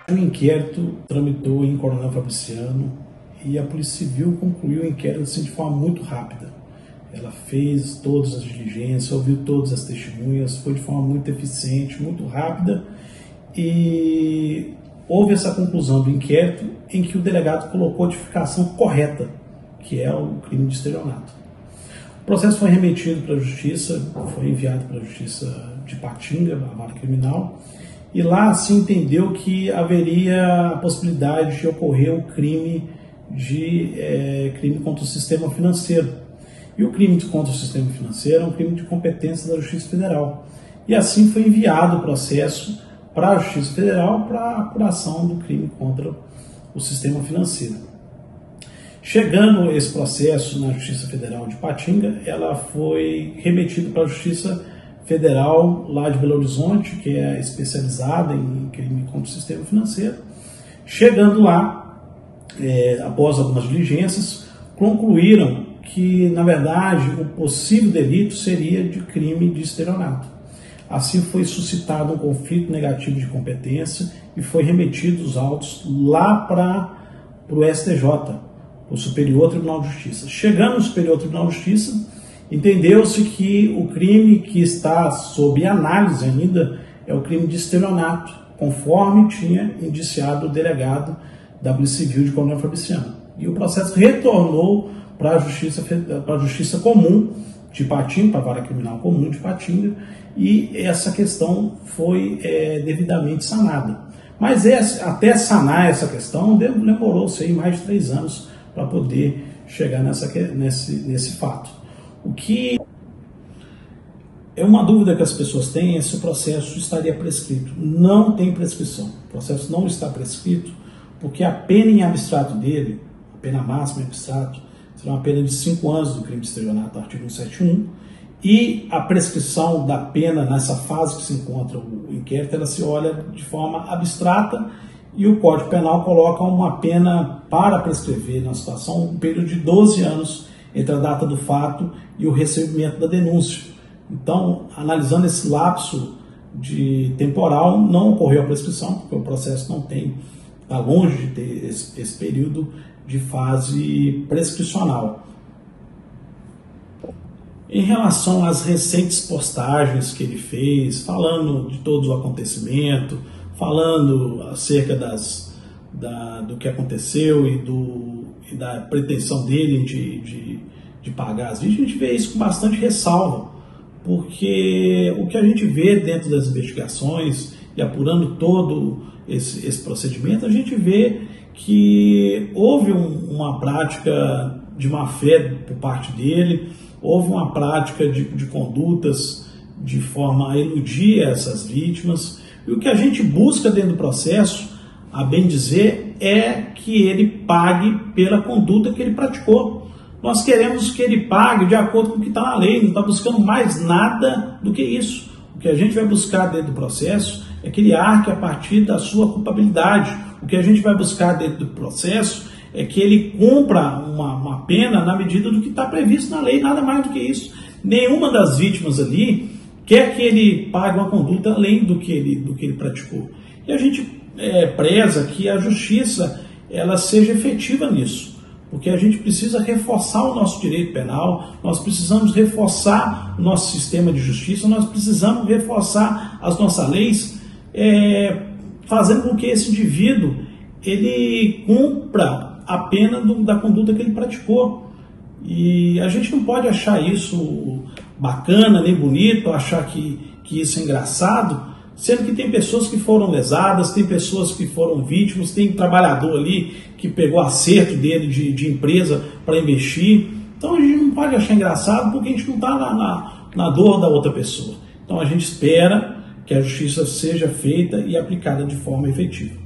Um inquérito tramitou em Coronel Fabriciano e a Polícia Civil concluiu o inquérito assim, de forma muito rápida. Ela fez todas as diligências, ouviu todas as testemunhas, foi de forma muito eficiente, muito rápida e houve essa conclusão do inquérito em que o delegado colocou a tipificação correta, que é o crime de estelionato. O processo foi remetido para a Justiça, foi enviado para a Justiça de Patinga, a vara criminal, e lá se entendeu que haveria a possibilidade de ocorrer o crime contra o sistema financeiro. E o crime contra o sistema financeiro é um crime de competência da Justiça Federal. E assim foi enviado o processo para a Justiça Federal para a apuração do crime contra o sistema financeiro. Chegando esse processo na Justiça Federal de Patinga, ela foi remetida para a Justiça Federal lá de Belo Horizonte, que é especializada em crime contra o sistema financeiro. Chegando lá, após algumas diligências, concluíram que, na verdade, o possível delito seria de crime de estelionato. Assim foi suscitado um conflito negativo de competência e foi remetido os autos lá para o STJ, o Superior Tribunal de Justiça. Chegando no Superior Tribunal de Justiça, entendeu-se que o crime que está sob análise ainda é o crime de estelionato, conforme tinha indiciado o delegado da Polícia Civil de Coronel Fabriciano. E o processo retornou para a Justiça Comum de Patinga, para a Vara Criminal Comum de Patinga, e essa questão foi devidamente sanada. Mas até sanar essa questão, demorou-se aí mais de 3 anos para poder chegar nesse fato. O que é uma dúvida que as pessoas têm é se o processo estaria prescrito. Não tem prescrição. O processo não está prescrito porque a pena em abstrato dele, a pena máxima em abstrato, será uma pena de 5 anos do crime de estelionato, artigo 171, e a prescrição da pena nessa fase que se encontra o inquérito, ela se olha de forma abstrata e o Código Penal coloca uma pena para prescrever na situação um período de 12 anos entre a data do fato e o recebimento da denúncia. Então, analisando esse lapso de temporal, não ocorreu a prescrição, porque o processo não tem, está longe de ter esse período de fase prescricional. Em relação às recentes postagens que ele fez, falando de todo o acontecimento, falando acerca do que aconteceu e da pretensão dele de pagar as vítimas, a gente vê isso com bastante ressalva, porque o que a gente vê dentro das investigações e apurando todo esse procedimento, a gente vê que houve uma prática de má-fé por parte dele, houve uma prática de condutas de forma a iludir essas vítimas, e o que a gente busca dentro do processo, a bem dizer, é que ele pague pela conduta que ele praticou. Nós queremos que ele pague de acordo com o que está na lei, não está buscando mais nada do que isso. O que a gente vai buscar dentro do processo é que ele arque a partir da sua culpabilidade. O que a gente vai buscar dentro do processo é que ele cumpra uma pena na medida do que está previsto na lei, nada mais do que isso. Nenhuma das vítimas ali quer que ele pague uma conduta além do que ele praticou. E a gente preza que a justiça ela seja efetiva nisso, porque a gente precisa reforçar o nosso direito penal, nós precisamos reforçar o nosso sistema de justiça, nós precisamos reforçar as nossas leis, fazendo com que esse indivíduo ele cumpra a pena da conduta que ele praticou. E a gente não pode achar isso bacana, nem bonito, achar que isso é engraçado, sendo que tem pessoas que foram lesadas, tem pessoas que foram vítimas, tem trabalhador ali que pegou acerto dele de empresa para investir. Então a gente não pode achar engraçado porque a gente não está na dor da outra pessoa. Então a gente espera que a justiça seja feita e aplicada de forma efetiva.